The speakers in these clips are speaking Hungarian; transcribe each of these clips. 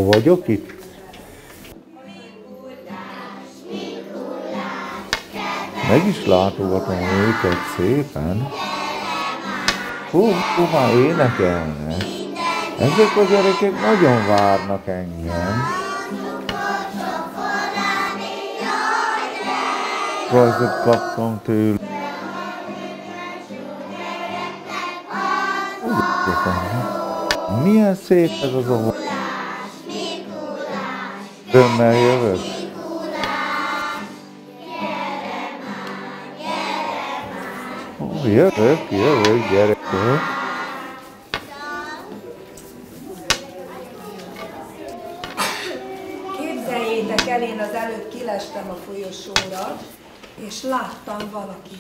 Jó vagyok itt? Meg is látogatom őket szépen. Hú, már énekelnek. Ezek a gyerekek nagyon várnak engem. Rajzot kaptam tőle. Milyen szép ez az a... Örömmel jövök. Jövök, gyerekek. Képzeljétek el, én az előtt kilestem a folyosóra, és láttam valakit.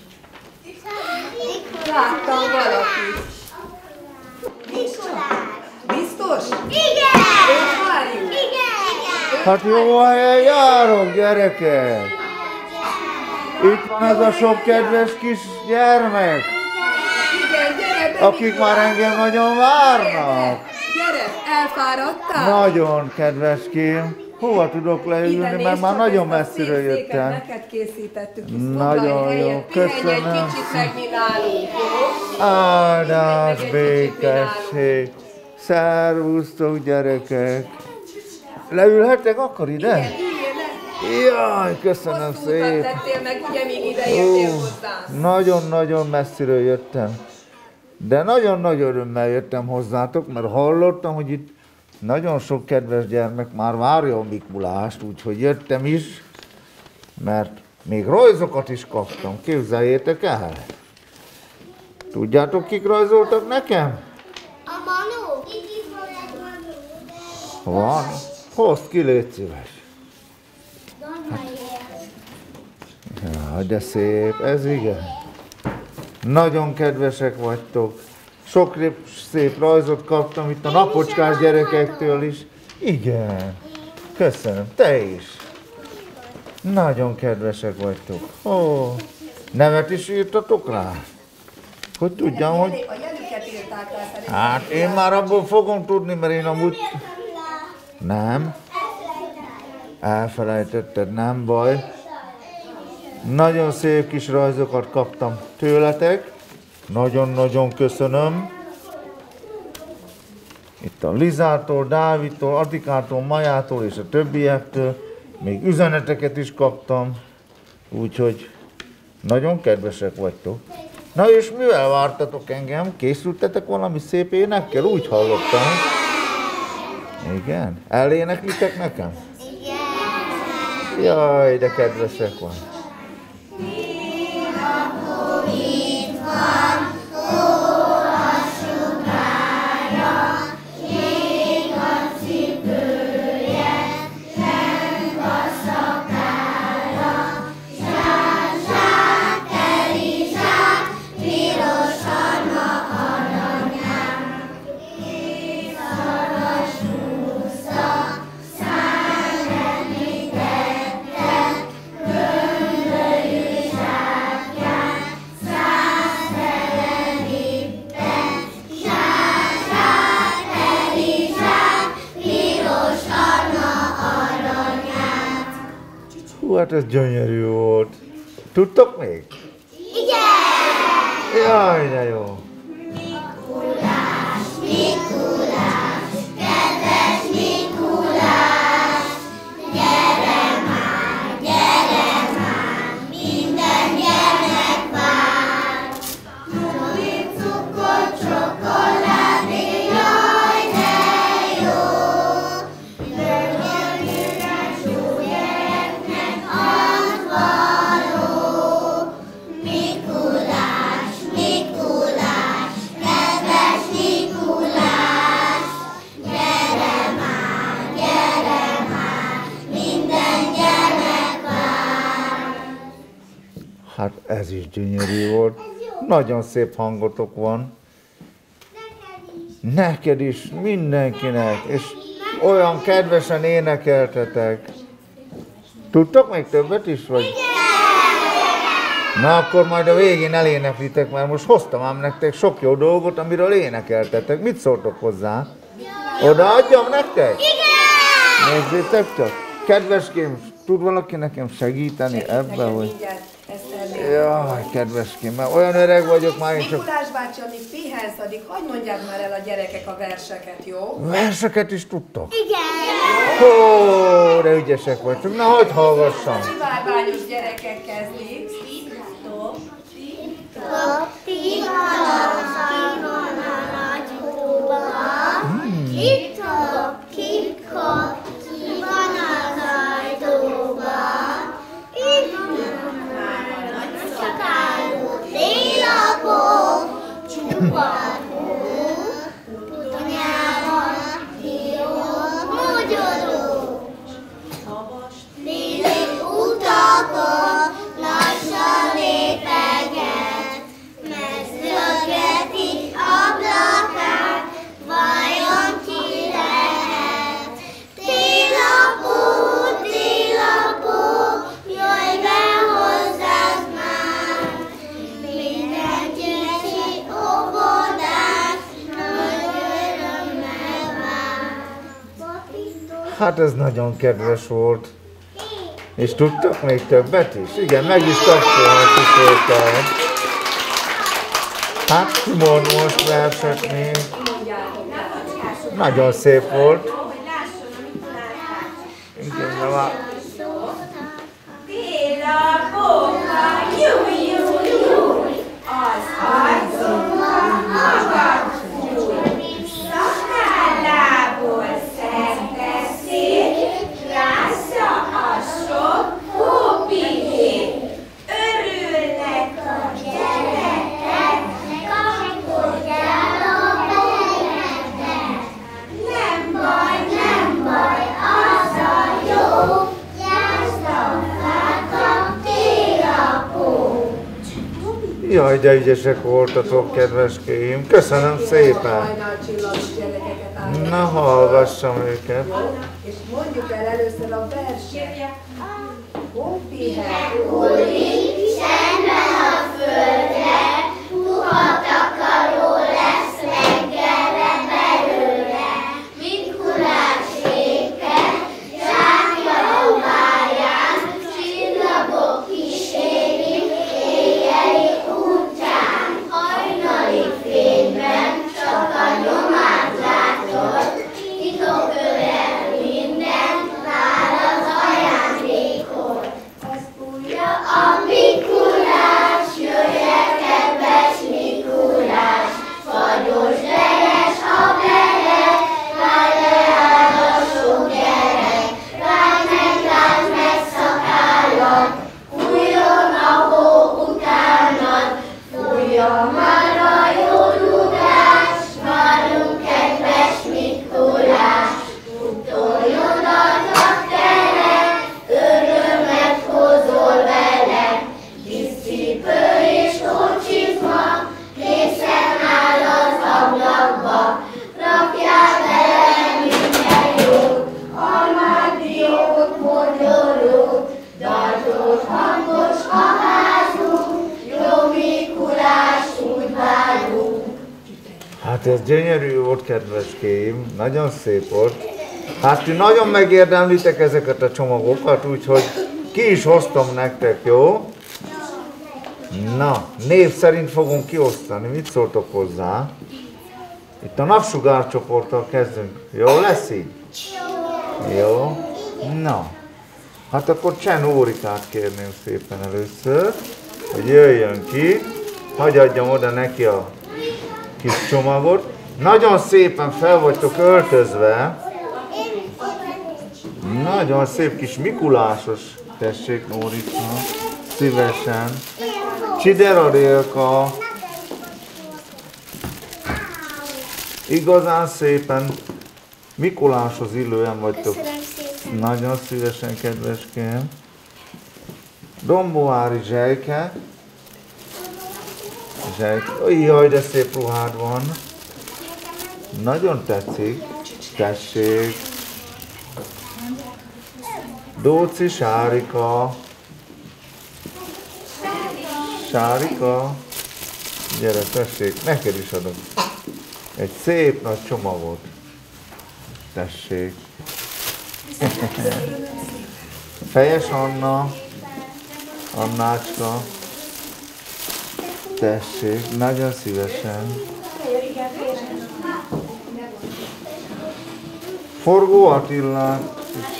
Biztos? Igen! Őt várjuk? Igen! Hát jó helyen járok, gyerekek. Itt van ez a sok kedves kis gyermek, Igen, gyere, akik már engem nagyon várnak. Gyere, elfáradtál? Nagyon kedveském. Hova tudok leülni, mert már nagyon messziről jöttem. Neked készítettük, hisz Nagyon jó, köszönöm. Egy kicsit megnyilálunk, jó? Áldás, Meg egy kicsit békesség. Szervusztok, gyerekek. Leülhetek akkor ide? Igen, üljél le. Jaj, köszönöm Hosszú utat szépen. tettél meg, ugye még ide jöttél hozzánk. Nagyon-nagyon messziről jöttem. De nagyon nagy örömmel jöttem hozzátok, mert hallottam, hogy itt nagyon sok kedves gyermek már várja a Mikulást, úgyhogy jöttem is, mert még rajzokat is kaptam. Képzeljétek el! Tudjátok, kik rajzoltak nekem? A Manu? Itt van egy Manu. Van. Hozd ki, légy szíves. Ja, de szép, ez igen. Nagyon kedvesek vagytok. Sok szép rajzot kaptam itt a napocskás gyerekektől is. Igen. Köszönöm. Te is. Nagyon kedvesek vagytok. Ó, nevet is írtatok rá? Hogy tudjam, hogy... A jelüket írták rá szerintem. Hát én már abból fogom tudni, mert én amúgy... Nem. Elfelejtetted, nem baj. Nagyon szép kis rajzokat kaptam tőletek. Nagyon-nagyon köszönöm. Itt a Lizától, Dávidtól, Atikától, Majától és a többiektől. Még üzeneteket is kaptam. Úgyhogy nagyon kedvesek vagytok. Na és mivel vártatok engem? Készültetek valami szép énekkel? Úgy hallottam. Igen? Eléneklitek nekem? Igen. Jaj, de kedvesek van. Hú, hát ez gyönyörű volt. Tudtok még? Igen! Jaj, de jó. Hát ez is gyönyörű volt. Nagyon szép hangotok van. Neked is, mindenkinek. És olyan kedvesen énekeltetek. Tudtok még többet is, vagy? Na akkor majd a végén eléneklitek, mert most hoztam ám nektek sok jó dolgot, amiről énekeltetek. Mit szóltok hozzá? Odaadjam nektek? Igen! Nézzétek csak! Kedveském, tud valaki nekem segíteni ebben, hogy... Mindjárt ezt Jaj, kedveském, mert olyan öreg vagyok már, én csak... Mikulás bácsi, amíg pihensz, addig hagyd mondják már el a gyerekek a verseket, jó? Verseket is tudtok? Igen. Ó, de ügyesek vagytok. Na, hagyd hallgassam. Csivárbányos gyerekek kezdik. Hát ez nagyon kedves volt. És tudtak még többet is? Igen, meg is tapsolnak is. Hát Simon most verset még. Nagyon szép volt. Igen, de már... Jaj, de ügyesek voltatok, kedveskéim. Köszönöm szépen. Na, hallgassam őket. És mondjuk el először a verset. Hát ez gyönyörű volt, kedveskéim, nagyon szép volt. Hát ti nagyon megérdemlitek ezeket a csomagokat, úgyhogy ki is hoztam nektek, jó? Na, név szerint fogunk kiosztani, mit szóltok hozzá? Itt a napsugárcsoporttal kezdünk, jó lesz így? Jó? Na, hát akkor Csen Órikát kérném szépen először, hogy jöjjön ki, hagyj adjam oda neki a kis csomagot. Nagyon szépen fel vagytok öltözve. Nagyon szép kis Mikulásos, tessék Nórika, szívesen. Csidera Rélka. Igazán szépen Mikuláshoz illően vagytok. Nagyon szívesen, kedveském. Domboári Zsejke. Jaj, de szép ruhád van. Nagyon tetszik. Tessék. Dóci Sárika. Sárika. Gyere, tessék, neked is adok. Egy szép nagy csomagot. Tessék. Fejes Anna, Annácska. Tessék, nagyon szívesen. Forgó Attila,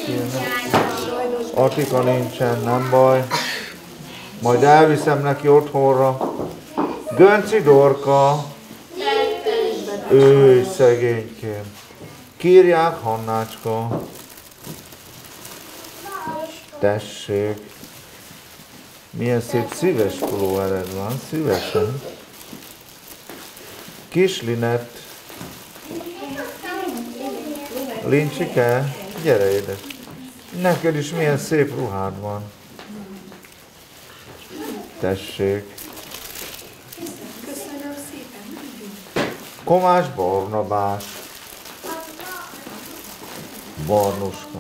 Attika nincsen, nem baj. Majd elviszem neki otthonra. Gönci Dorka, ő szegénykém. Kírják Hannácska. Tessék. Milyen szép szíves pulóvered van, szívesen. Kis Linett. Lincsike, gyere édes. Neked is milyen szép ruhád van. Tessék. Köszönöm szépen. Komács Barnabás. Barnuska.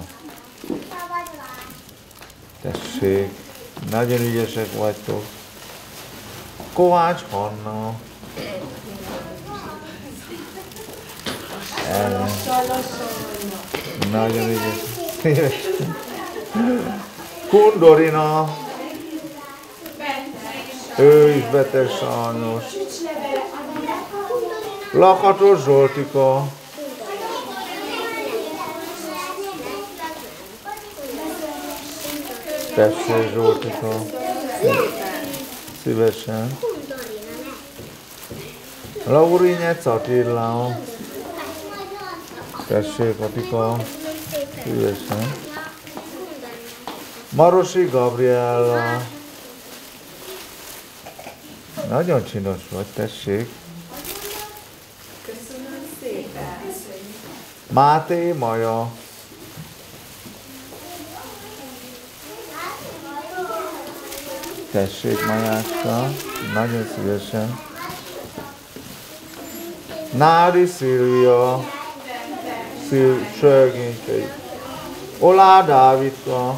Tessék. Nagyon ügyesek vagytok. Kovács Hanna. Ellen. Nagyon ügyes. Kundorina. Ő is beteg sajnos. Lakatos Zsoltika. Tessék Zsoltika. Szívesen. Laurinyec Attila. Tessék Attika. Szívesen. Marosi Gabriella. Nagyon csinos vagy, tessék. Köszönöm szépen. Máté Maja. Tessék Majáska. Nagyon szívesen. Nári Szilvia. Sörgénykei. Olá Dávidka.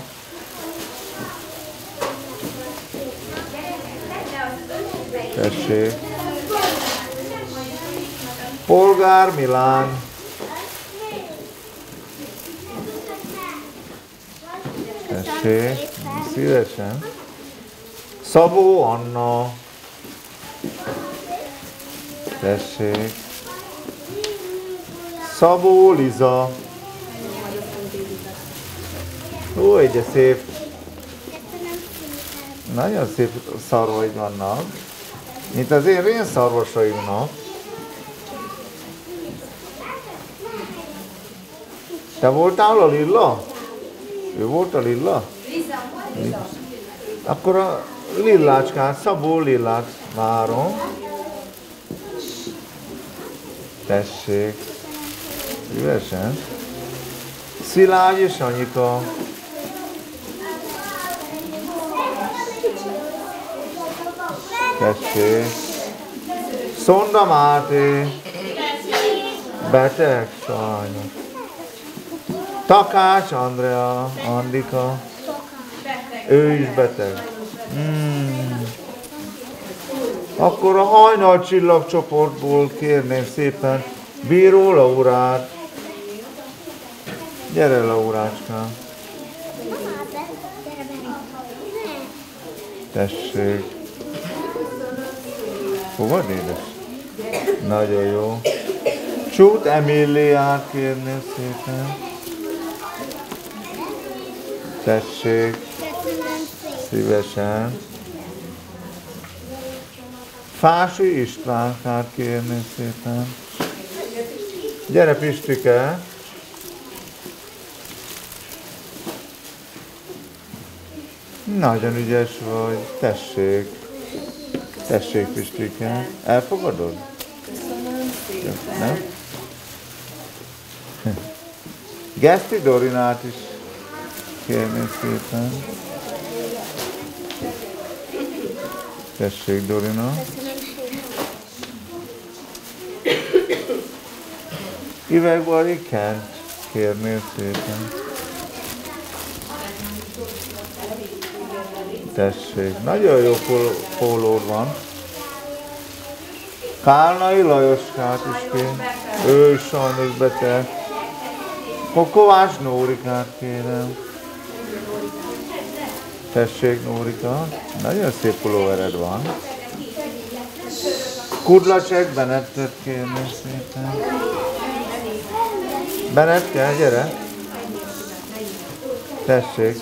Tessék. Polgár Milán. Tessék. Szívesen. Szabó Anna. Tessék. Szabó Liza. Ó, de szép. Nagyon szép szarvaid vannak. Mint az én rénszarvasaimnak. Te voltál a Lilla? Ő volt a Lilla? Liza. Akkor a Lillácskát, Szabó Lillát várom. Tessék. Szívesen. Szilágy és Anyika. Tessék. Szonda Máté. Beteg sajnos. Takács Andrea, Andika. Ő is beteg. Akkor a Hajnal csillagcsoportból kérném szépen Bíró Laurát. Gyere, Laurácskám. Tessék. Fogad, édes? Nagyon jó. Csút Emiliát kérném szépen. Tessék. Szívesen. Fási Istvánkát kérném szépen. Gyere, Pistike. Nagyon ügyes vagy. Tessék. Tessék, Pistike. Elfogadod? Köszönöm szépen. Nem? Geszti Dorinát is kérném szépen. Tessék, Dorina. Üvegbali Kent kérném szépen. Tessék, nagyon jó pólód van. Kálnai Lajoskát is kér. Ő is sajnos beteg. Akkor Kovács Nórikát kérem. Tessék, Nórika. Nagyon szép pulóvered van. Kudlacsek Benettet kérni szépen. Benetke, gyere. Tessék.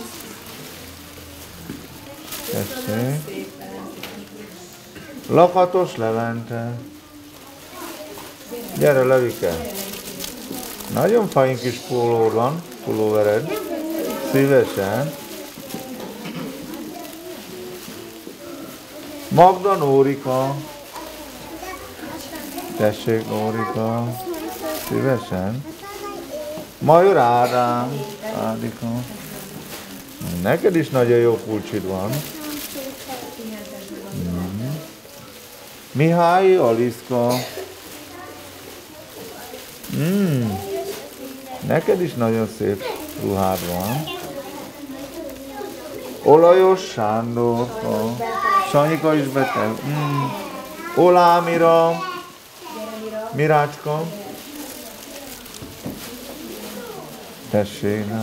Tessék. Lakatos Levente. Gyere, Levike. Nagyon fajn kis pólód van, pulóvered. Szívesen. Magda Nórika. Tessék, Nórika. Szívesen. Major Ádám. Ádika. Neked is nagyon jó pulcsid van. Mihály Aliszka. Neked is nagyon szép ruhád van. Olajos Sándor. Sanyika is beteg. Olámira. Mirácska. Tessék,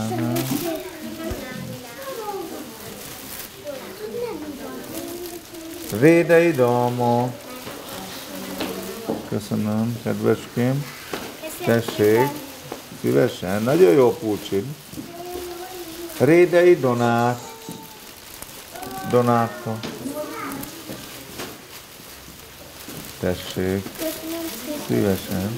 Rédei Dalma. Köszönöm, kedveském. Tessék, szívesen, nagyon jó pulcsid. Rédei Donát. Donátka. Tessék, szívesen.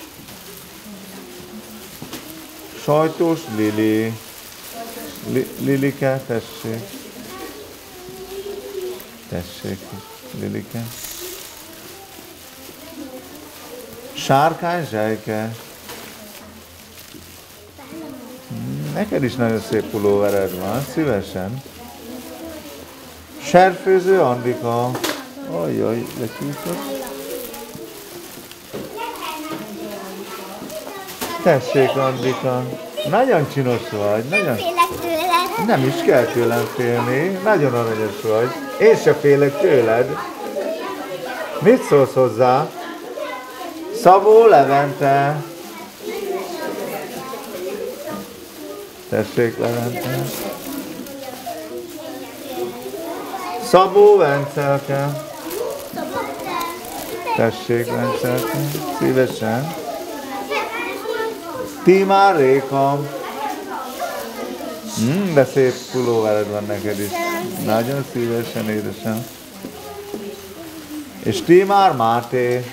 Sajtos Lili. Lilike, tessék. Tessék, Lilike. Sárkány Zsejke. Neked is nagyon szép pulóvered van, szívesen. Serfőző Andika. Ajjaj, lecsúszott. Tessék, Andika. Nagyon csinos vagy. Nagyon... Félek tőled. Nem is kell tőlem félni. Nagyon aranyos vagy. Én se félek tőled. Mit szólsz hozzá? Szabó Levente. Tessék, Levente. Szabó Vencelke. Tessék, Vencelke. Szívesen. Tímár Réka. De szép pulóvered van neked is. Nagyon szívesen, édesem. És Tímár Máté.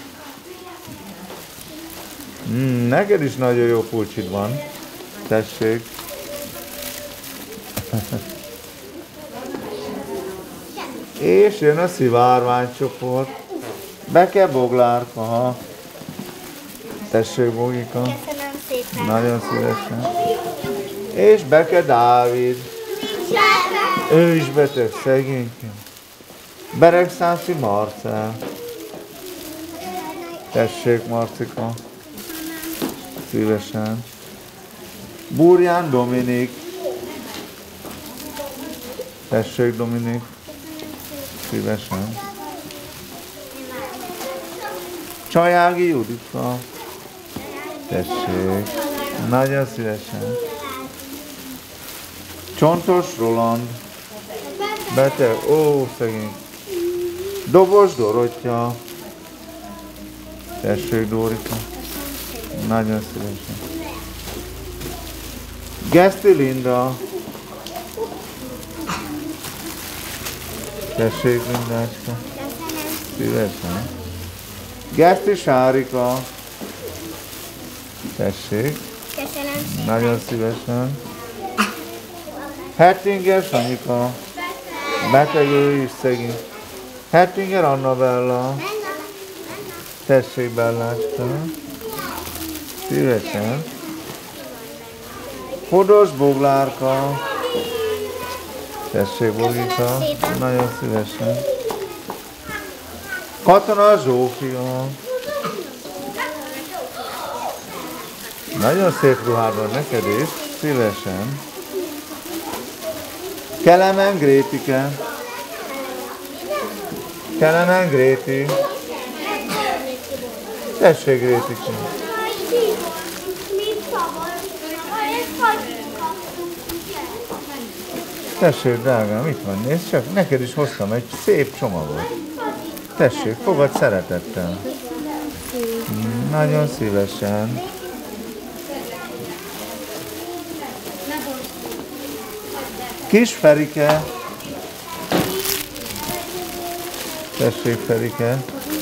Neked is nagyon jó pulcsid van. Tessék. És jön a szivárványcsoport. Beke Boglárka. Tessék, Bogika. Köszönöm szépen. Nagyon szívesen. És Beke Dávid. Ő is beteg, szegényként. Beregszászi Marcell. Tessék, Marcika. Szívesen. Burján Dominik. Tessék, Dominik. Szívesen. Csajági Judika. Tessék. Nagyon szívesen. Csontos Roland. Beteg. Ó, szegény. Dobos Dorottya. Tessék, Dórika. Nagyon szívesen. Geszti Linda. Tessék, Lindácska. Szívesen. Geszti Sárika. Tessék. Köszönöm szépen. Nagyon szívesen. Hettinger Sanyika. Beteg ő is szegény. Hettinger Annabella. Tessék, Bellácska. Szívesen. Hodos Boglárka. Tessék, Bogika. Nagyon szívesen. Katona Zsófia. Nagyon szép ruhád van neked is. Szívesen. Kelemen Grétike. Kelemen Gréti. Tessék, Grétike. Tessék, drágám, itt van, nézd csak, neked is hoztam egy szép csomagot. Tessék, fogad szeretettel. Nagyon szívesen. Kis Ferike. Tessék, Ferike.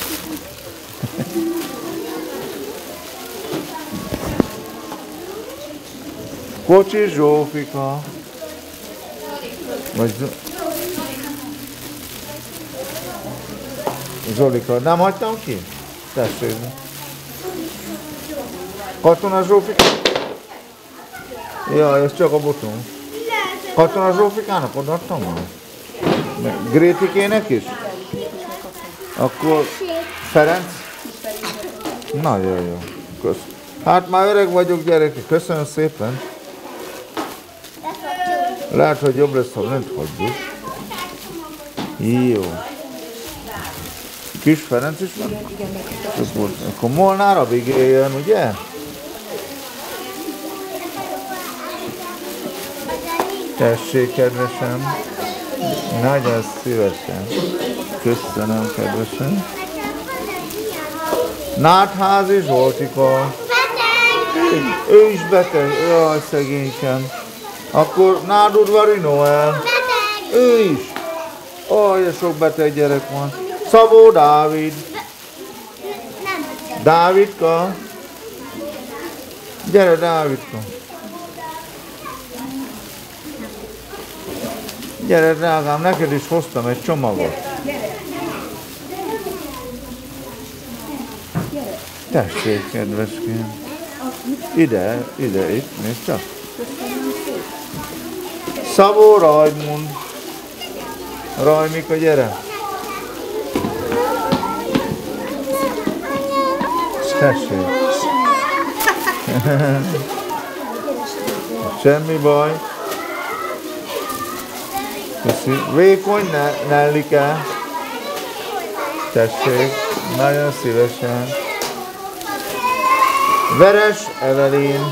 Kocsi Zsófika. Vagy Zsolika. Nem hagytam ki? Tessék. Katona Zsófika? Ja, ez csak a botunk. Katona Zsófikának odaadtam már? Grétikének is? Akkor Ferenc? Nagyon jó. Köszönöm. Hát már öreg vagyok, gyerekek. Köszönöm szépen. Lehet, hogy jobb lesz, ha lent hagyjuk. Jó. Kis Ferenc is van? Igen. Akkor Molnár Abigail jön, ugye? Tessék, kedvesem. Nagyon szívesen. Köszönöm, kedvesem. Nátházi Zsoltika. Ő is beteg. Jaj, szegénykem. Akkor Nádudvari Noel. Ő is. Olyan sok beteg gyerek van. Szabó Dávid. Dávidka. Gyere, Dávidka. Gyere, drágám, neked is hoztam egy csomagot. Tessék, kedveském. Ide, itt, nézd csak. Szabó Rajmund. Rajmika, gyere. Tessék. Semmi baj. Köszi. Vékony Nellike. Tessék. Nagyon szívesen. Veres Evelyn.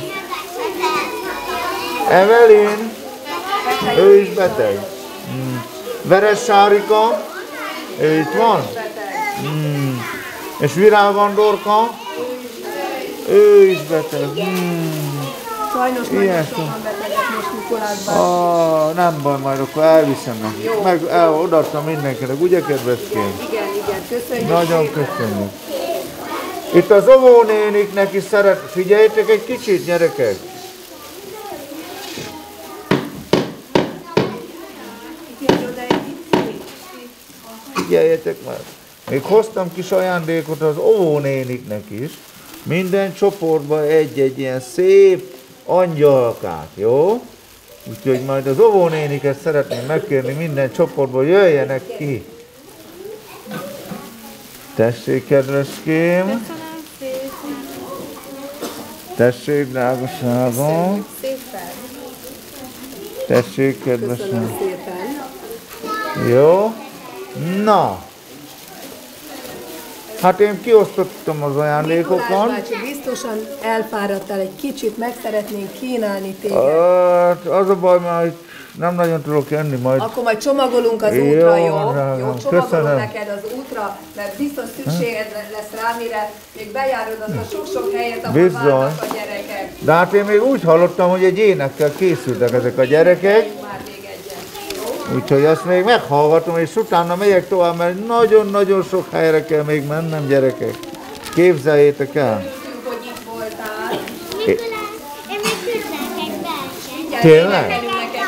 Evelyn. Ő is beteg. Veres Sárika. Ő itt van. És Virág Andorka. Ő is beteg. Sajnos nagyon sokan betegek most Mikulásban. Nem baj, majd akkor elviszem neki. Meg odaadtam mindenkinek, ugye kedveském? Igen, köszönjük. Nagyon köszönjük. Itt az óvónéniknek is figyeljétek egy kicsit, gyerekek. Figyeljetek már. Még hoztam kis ajándékot az óvónéniknek is. Minden csoportban egy-egy ilyen szép angyalkát, jó? Úgyhogy majd az óvónéniket szeretném megkérni, minden csoportból jöjjenek ki. Tessék, kedveském. Tessék, drágaságom. Tessék, kedvesem. Jó? Na. Hát én kiosztottam az ajándékokat. Mikulás bácsi, biztosan elfáradtál egy kicsit, meg szeretnénk kínálni téged. Az a baj, már nem nagyon tudok enni majd. Akkor majd csomagolunk az útra, jó? Jó, csomagolunk köszönöm. neked az útra, mert biztos szükséged lesz rá, mire még bejárod azt a sok-sok helyet, ahol várnak a gyerekek. De hát én még úgy hallottam, hogy egy énekkel készültek ezek a gyerekek. Úgyhogy azt még meghallgatom, és utána megyek tovább, mert nagyon-nagyon sok helyre kell még mennem, gyerekek. Képzeljétek el. Hogy itt voltál. Én még küzdek egy verset. Tényleg?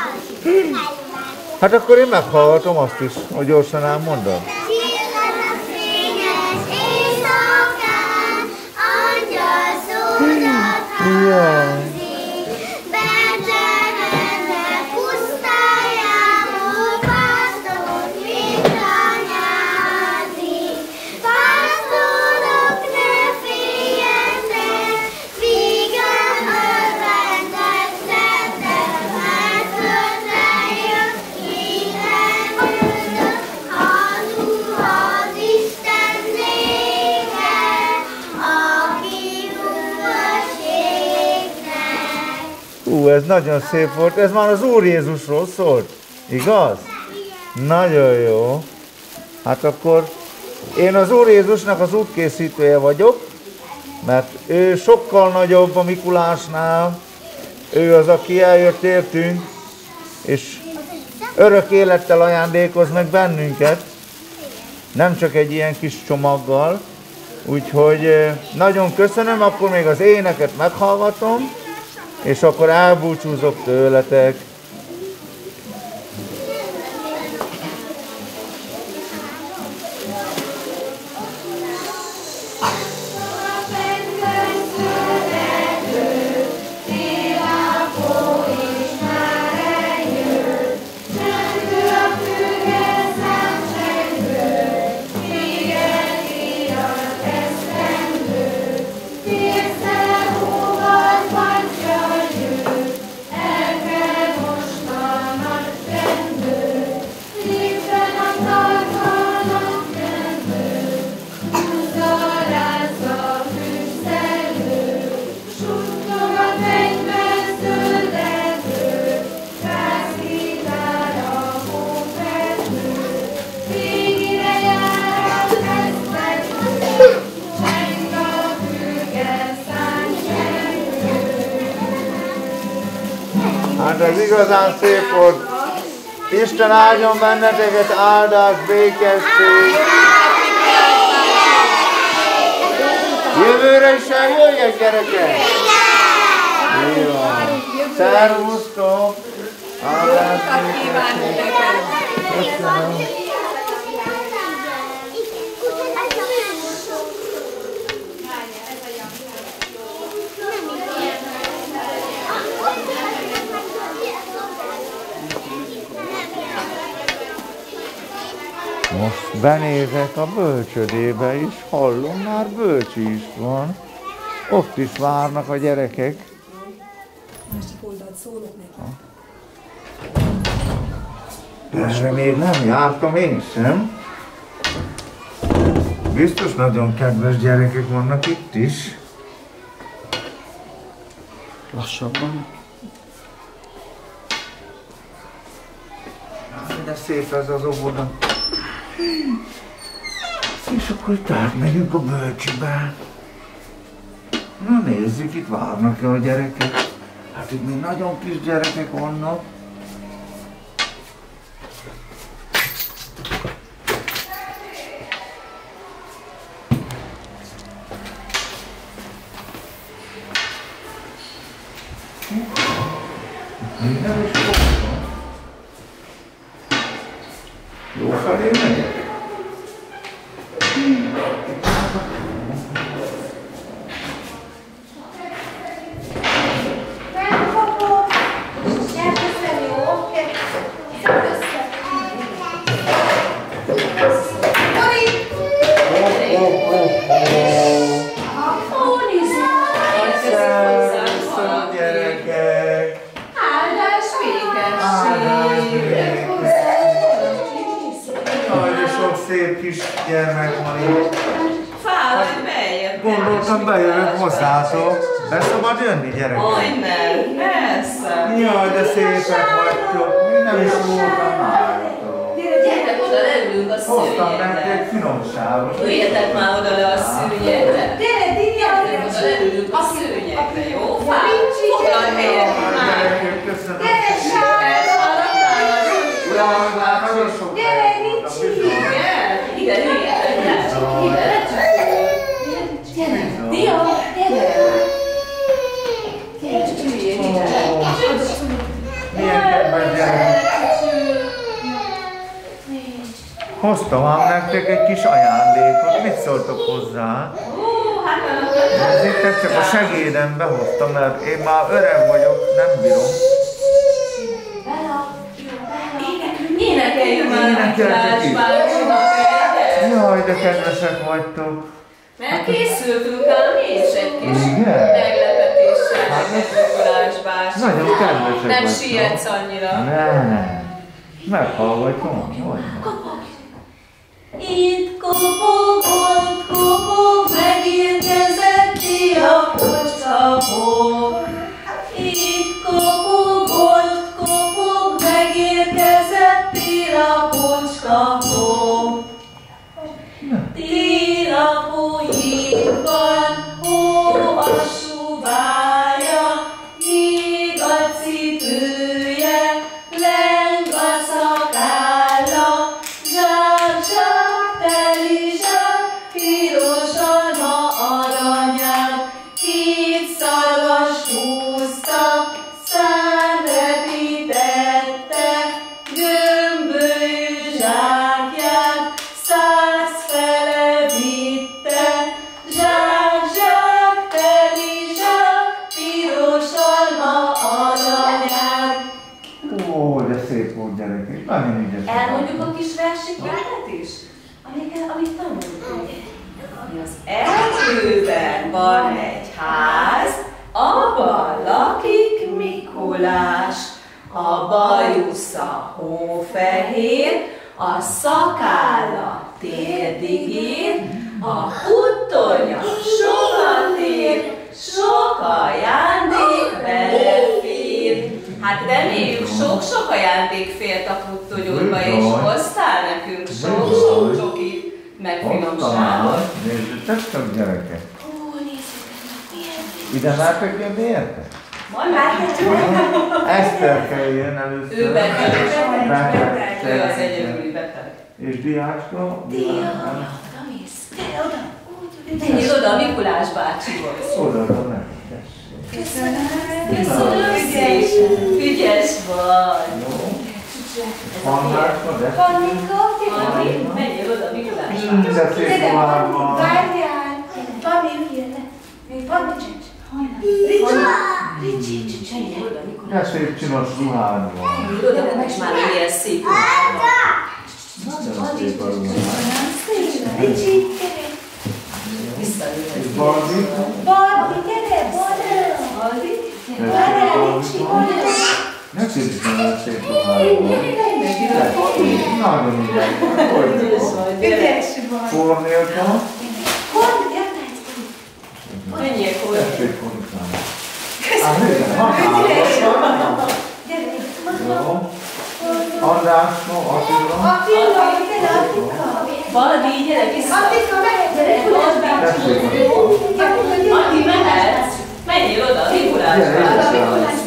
Hát akkor én meghallgatom azt is, hogy gyorsan elmondom. Csillagos fényes éjszakán, angyal szónak hangzik. Betlenemnek pusztájából pásztorok vitanyázik. Pásztorok, ne féljetek, vígan örvendek, szedtek, mert földre jött minden üldök. Hazug az Isten néke, aki hűvösségnek. Ez nagyon szép volt, ez már az Úr Jézusról szólt. Igaz? Nagyon jó. Hát akkor én az Úr Jézusnak az útkészítője vagyok, mert ő sokkal nagyobb a Mikulásnál, ő az, aki eljött értünk, és örök élettel ajándékoz meg bennünket, nem csak egy ilyen kis csomaggal. Úgyhogy nagyon köszönöm, akkor még az éneket meghallgatom, és akkor elbúcsúzok tőletek. Hát ez igazán szép volt. Isten áldjon benneteket, áldás, békesség. Jövőre is eljöjjek, gyerekek? Jó. Szervusztok! Áldás, békesség. Köszönöm. Most benézek a bölcsödébe is, hallom, már bölcsi is van. Ott is várnak a gyerekek. Másik oldalt szólok neki. Erre még nem jártam én sem. Biztos nagyon kedves gyerekek vannak itt is. Lassabban. De szép ez az óvoda. És akkor itt átmegyünk a bölcsibe. Na nézzük, itt várnak-e a gyerekek. Hát itt még nagyon kis gyerekek vannak. Még nem is fogtam. Jó felé megyek? Szép kis gyermek van itt. Fáj, bejött. Gondoltam, bejövök hozzátok. Be szabad jönni, gyerekek? Majdnem, persze. Jaj, de szépek vagytok. Nem is voltam nálatok. Gyertek oda, leülünk a Hoztam nektek szőnyegre. finomságot. Üljetek már oda le a szőnyegre. Gyertek oda, leülünk a szőnyegre, jó? Fáj, foglalj helyet már. Gyerekek, köszönöm. Elhaladtál az Jaj, már nagyon sok helyet voltam, bizony. igen, üljetek le. Gyere, Dia, gyere. Gyere, üljél ide. Milyen kedves gyerekek. Hoztam ám nektek egy kis ajándékot, mit szóltok hozzá? Nézzétek, csak a segédembe hoztam, mert én már öreg vagyok, nem bírom. Énekeljünk már a Mikulás bácsinak egyet. Jaj, de kedvesek vagytok. Mert készültünk el mi is egy kis Igen? meglepetéssel Hát neked Mikulás bácsi. nagyon kedvesek Nem vagytok. sietsz annyira. Nem. Meghallgatom, hogy Itt kopog, megérkezett Dia kocskapó. Itt kopog, megérkezett Télapocska hó. Télapó itt van, hó a suvárja, jég a cipője, leng a szakálla, zsák, zsák, teli zsák, piros alma aranyát, két szarvas húzta, szán repítette, gömbölyű zsákját, 100 fele vitte, zsák, zsák, teli zsák, piros alma aranyát. Ó, de szép volt, gyerekek. Nagyon ügyes. Elmondjuk a kis versikjátet is, amit tanultunk. Az erdőben van egy ház, abban lakik Mikulás. A bajusza hófehér, a szakálla térdig ér, a puttonya sokat ér, sok ajándék belefér. Hát reméljük sok-sok ajándék fért a puttonyodba, és hoztál nekünk sok-sok csokit, meg finomságot. Nézzétek csak, gyerekek. Ó, nézzétek, Ide már kell jönni, érte? majd már Eszter kell jön először. ő beteg. Beteg. Ő az egyedüli beteg. És Diáska? Gyere oda! Menjél oda a Mikulás bácsihoz. Oda, ne. Köszönöm szépen! Ügyes vagy! Jó. Hannáska, de? Anni, menjél oda a Mikuláshoz. De szép tovább van. Várjál! Van még ilyen? Még van egy csöcs? Ricsi! Menjél oda a Mikuláshoz. De szép csinos ruhád van. Menjél oda, hogy már milyen szép ruhád van. Nagyon szép a ruhád. Ricsi, gyere! És Barbi? Barbi, gyere! Barbi! Várjál, Ricsi! Neked is nagyon szép ruhád van. Nagyon ügyes. Hogy van? Ügyes vagy! Kornélka? Menjél oda. Tessék, Kornélka. Nézd, van Jó. Andráska, Attila. Baldi, gyere vissza! Tessék, Andi, mehetsz! Menjél oda a Mikulás Gyere, bácsihoz.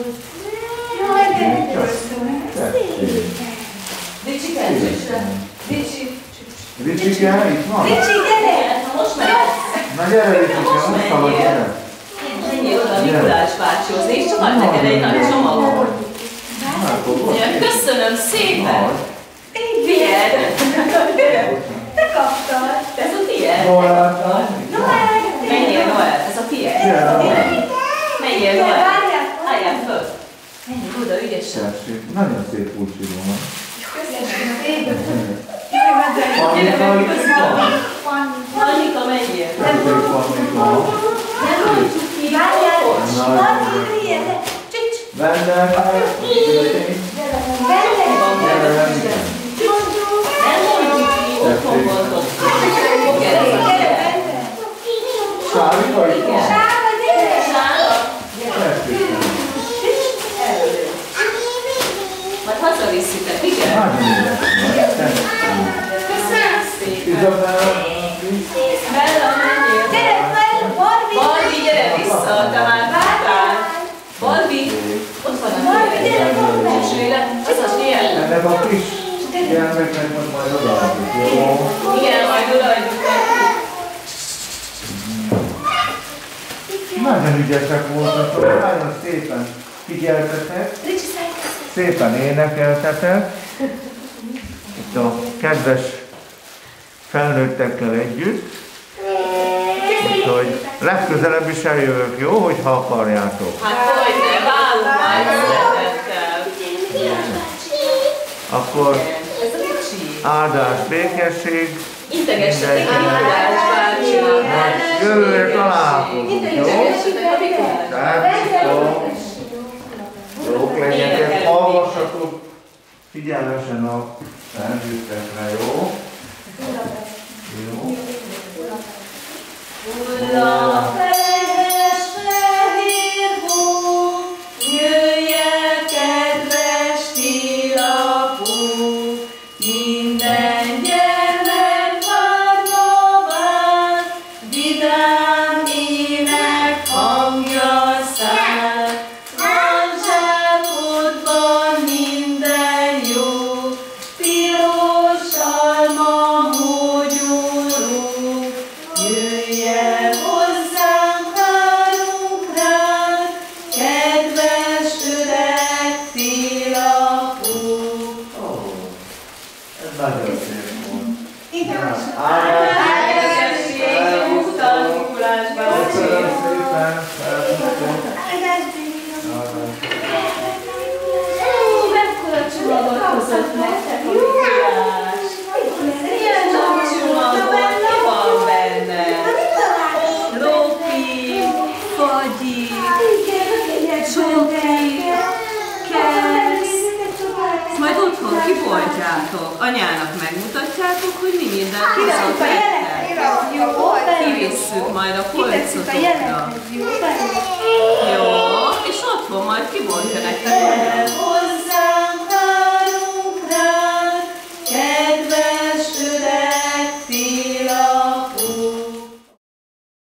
tessék. Ricsi, kezdősre! Ricsi! Ricsike, itt van? Most mehetsz! Na gyere, Ricsike, most szabad, gyere. Menjél oda a Mikulás bácsihoz, nézd csak, ad neked egy nagy csomagot. Ja, köszönöm szépen! Figyeld! Te kaptad! Ez a tiéd! Noel. Menjél, Noel, ez a tiéd! Menjél, Noel! Álljál föl! Menjél oda ügyesen! Tessék, nagyon szép úcsi van. Gyere, Annika, Annika, menjél! tessék, Annika. Nem mondjuk ki! Vendel, Nem mondjuk ki, otthon voltok! Gyere, gyere! Sárika, itt van? Sára! Tessék. Majd hazaviszitek, igen? Nagyon ügyes vagy. Tessék. Köszönöm szépen! Izabella, Bella, menjél! Balbi, gyere vissza, te már vártál! Balbi, ott van a tiéd! Az a tiéd! ennek a kis gyermeknek majd odaadjuk, jó? Igen, majd odaadjuk neki. Nagyon ügyesek voltatok, nagyon szépen figyeltetek, szépen énekeltetek, itt a kedves felnőttekkel együtt, úgyhogy legközelebb is eljövök, jó, hogyha akarjátok. Hát hogyne, várunk már szeretettel. Akkor Ez a Ricsi. áldás, békesség, Integessetek a Mikulás bácsinak. jövőre találkozunk, jó? Integessetek a Mikulás Tehát, jók legyetek, hallgassatok figyelmesen a felnőttekre, jó? Jó. Hulla a fejes fehér hó, jöjj el, kedves télapó! Nagyon szép volt. Köszönöm szépen, felfogtam. Mekkora csomagot hozott nektek a Mikulás? Milyen nagy csomag van, mi van benne? Lópi, fagyi, csoki, keksz. Majd otthon kiboltjátok, anyának megmutatjátok, hogy mi mindent hozott nektek. Kivisszük majd a polcotokra. Jó, és otthon majd kiboltja nektek.